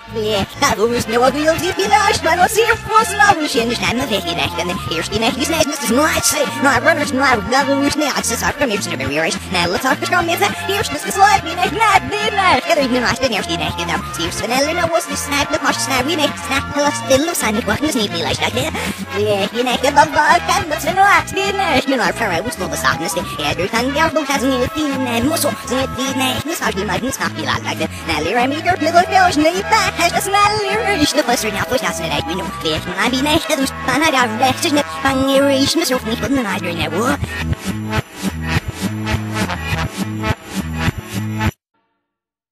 Who's no guilty village, but what's here for love? She understand the history and the history and his name is not say, not runners, not governors, not since our premiers never realized. Now let's talk to come in. Here's this life, we make not be like other than I spend your skin. Steve's vanilla was the snap, the posh snap, we make snap, plus still sign the what was neatly like that. Yeah, you make a bug, and what's in the last dinner? You know, our was full of sadness. Every time the outlook has me a feeling and muscle, so it be nice, Miss Hardy might not be like that. Now, Lyra, me, your little girls, need that. Has the smell of the first now push us in the window. If I be nice, I got left, and I got left, and I reach myself, and I don't know.